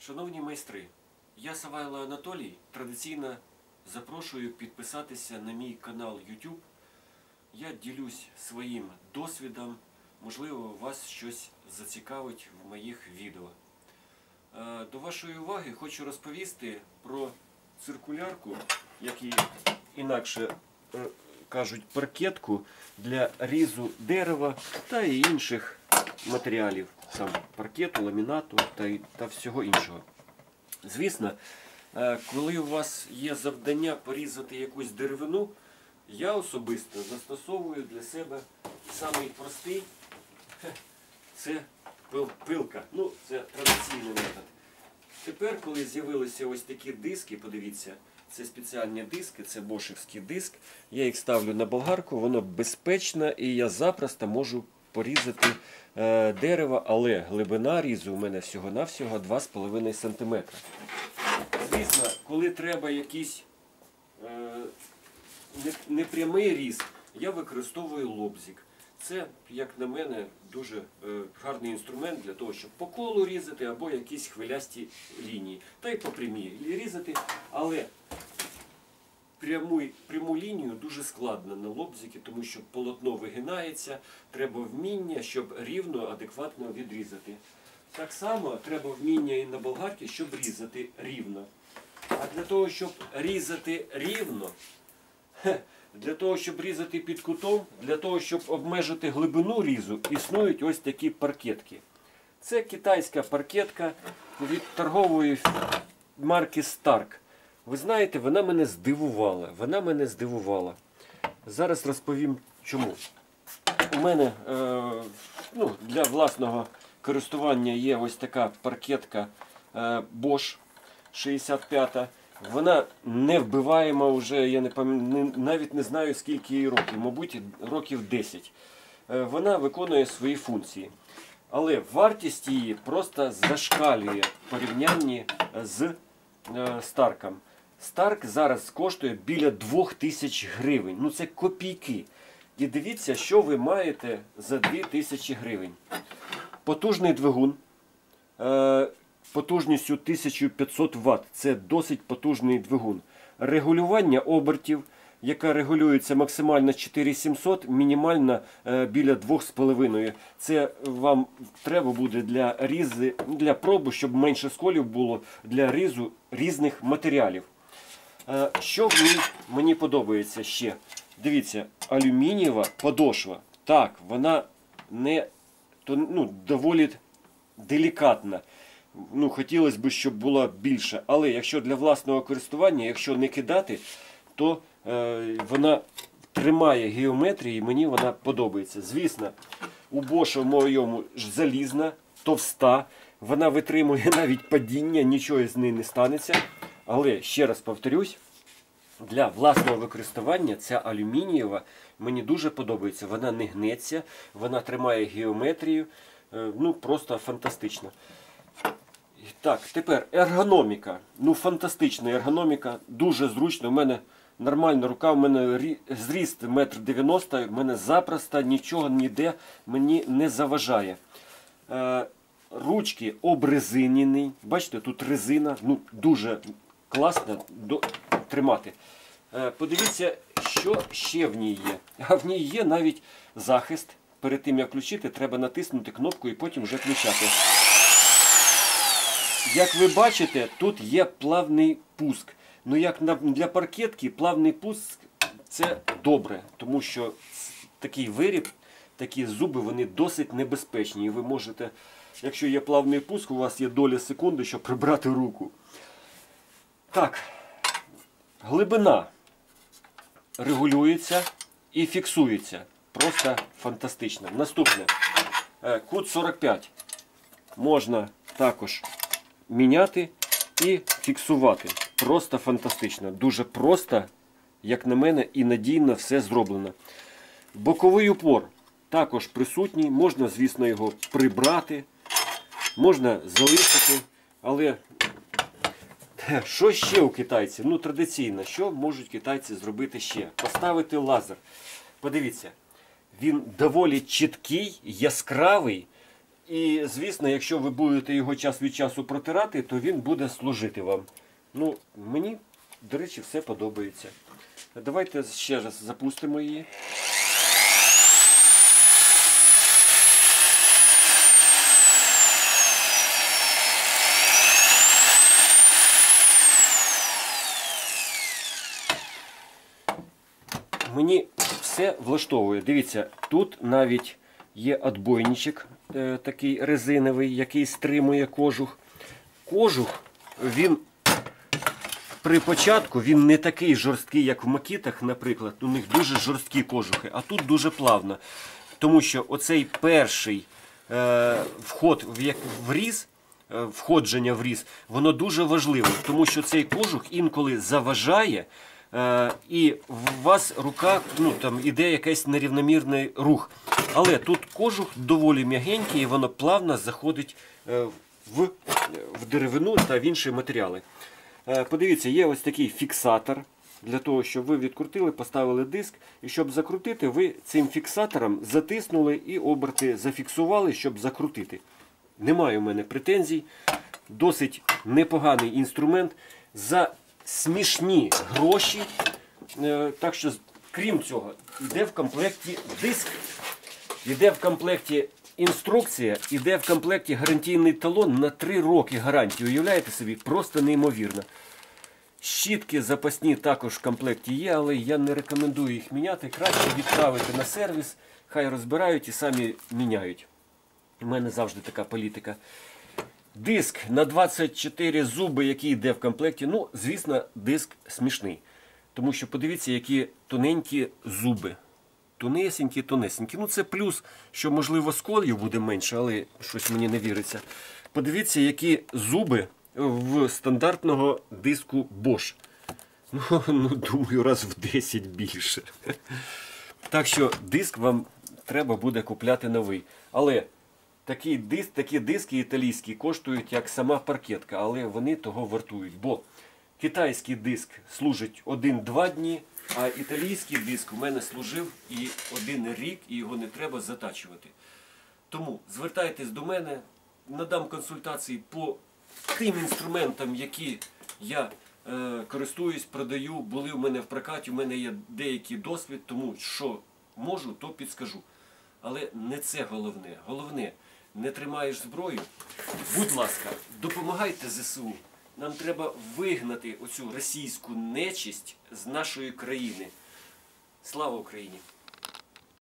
Шановні майстри, я Савайло Анатолій, традиційно запрошую підписатися на мій канал YouTube. Я ділюсь своїм досвідом, можливо, вас щось зацікавить в моїх відео. До вашої уваги хочу розповісти про циркулярку, як її інакше кажуть, паркетку для різу дерева та і інших матеріалів, сам паркету, ламінату та всього іншого. Звісно, коли у вас є завдання порізати якусь деревину, я особисто застосовую для себе самий простий – це пилка. Ну, це традиційний метод. Тепер, коли з'явилися ось такі диски, подивіться, це спеціальні диски, це бошевський диск, я їх ставлю на болгарку, воно безпечно і я запросто можу порізати дерево, але глибина різу у мене всього-навсього 2,5 см. Звісно, коли треба якийсь непрямий різ, я використовую лобзик. Це, як на мене, дуже гарний інструмент для того, щоб по колу різати або якісь хвилясті лінії. Та й по прямій різати, але пряму лінію дуже складно на лобзики, тому що полотно вигинається, треба вміння, щоб рівно, адекватно відрізати. Так само треба вміння і на болгарці, щоб різати рівно. А для того, щоб різати рівно, для того, щоб різати під кутом, для того, щоб обмежити глибину різу, існують ось такі паркетки. Це китайська паркетка від торгової марки Stark. Ви знаєте, вона мене здивувала. Зараз розповім чому. У мене для власного користування є ось така паркетка Bosch 65. Вона невбиваєма вже, я навіть не знаю скільки їй років, мабуть років 10. Вона виконує свої функції. Але вартість її просто зашкалює в порівнянні з Старком. Старк зараз коштує біля 2000 гривень. Ну це копійки. І дивіться, що ви маєте за 2000 гривень. Потужний двигун. Потужністю 1500 Вт. Це досить потужний двигун. Регулювання обертів, яка регулюється максимально 4700, мінімально біля 2,5. Це вам треба буде для проби, щоб менше сколів було для різу різних матеріалів. Що мені подобається ще? Дивіться, алюмінієва подошва. Так, вона доволі делікатна. Хотілося б, щоб була більше. Але якщо для власного користування, якщо не кидати, то вона тримає геометрію і мені вона подобається. Звісно, у Bosch моєму залізна, товста, вона витримує навіть падіння, нічого з неї не станеться. Але, ще раз повторюсь, для власного використання ця алюмінієва мені дуже подобається. Вона не гнеться, вона тримає геометрію, просто фантастично. Так, тепер ергономіка. Фантастична ергономіка, дуже зручно. У мене нормальна рука, у мене зріст 1,90 м, у мене запросто нічого ніде мені не заважає. Ручки обрезинені. Бачите, тут резина, дуже класно тримати. Подивіться, що ще в ній є. А в ній є навіть захист. Перед тим, як включити, треба натиснути кнопку і потім вже включати. Як ви бачите, тут є плавний пуск. Як для паркетки, плавний пуск – це добре, тому що такий виріб, такі зуби, вони досить небезпечні. І ви можете, якщо є плавний пуск, у вас є доля секунди, щоб прибрати руку. Так, глибина регулюється і фіксується. Просто фантастично. Наступне. Кут 45 можна також міняти і фіксувати. Просто фантастично. Дуже просто, як на мене, і надійно все зроблено. Боковий упор також присутній. Можна, звісно, його прибрати. Можна залишити. Але що ще у китайців? Традиційно, що можуть китайці зробити ще? Поставити лазер. Подивіться. Він доволі чіткий, яскравий. І, звісно, якщо ви будете його час від часу протирати, то він буде служити вам. Ну, мені, до речі, все подобається. Давайте ще раз запустимо її. Мені все влаштовує. Дивіться, тут навіть є отбойничок такий резиновий, який стримує кожух. Кожух, він при початку він не такий жорсткий, як в макітах, наприклад. У них дуже жорсткі кожухи, а тут дуже плавно. Тому що оцей перший вход в різ, входження в різ, воно дуже важливе, тому що цей кожух інколи заважає, і у вас рука, ну там іде якийсь нерівномірний рух. Але тут кожух доволі м'ягенький і воно плавно заходить в деревину та в інші матеріали. Подивіться, є ось такий фіксатор, для того, щоб ви відкрутили, поставили диск, і щоб закрутити, ви цим фіксатором затиснули і оберти зафіксували, щоб закрутити. Немає у мене претензій, досить непоганий інструмент за смішні гроші. Так що, крім цього, йде в комплекті диск, йде в комплекті інструкція, йде в комплекті гарантійний талон на 3 роки гарантії. Уявляєте собі? Просто неймовірно. Щітки запасні також в комплекті є, але я не рекомендую їх міняти. Краще відправити на сервіс, хай розбирають і самі міняють. У мене завжди така політика. Диск на 24 зуби, який йде в комплекті, ну, звісно, диск смішний. Тому що подивіться, які тоненькі зуби. Тонесенькі, тонесенькі. Ну, це плюс, що, можливо, сколів буде менше, але щось мені не віриться. Подивіться, які зуби в стандартного диску Bosch. Ну, думаю, раз в 10 більше. Так що диск вам треба буде купляти новий. Але такі диски італійські коштують як сама паркетка, але вони того вартують. Бо китайський диск служить 1-2 дні, а італійський диск у мене служив і 1 рік, і його не треба затачувати. Тому звертайтесь до мене, надам консультації по тим інструментам, які я користуюсь, продаю, були у мене в прокаті, у мене є деякий досвід, тому що можу, то підскажу. Але не це головне. Головне, не тримаєш зброю, будь ласка, допомагайте ЗСУ. Нам треба вигнати оцю російську нечисть з нашої країни. Слава Україні!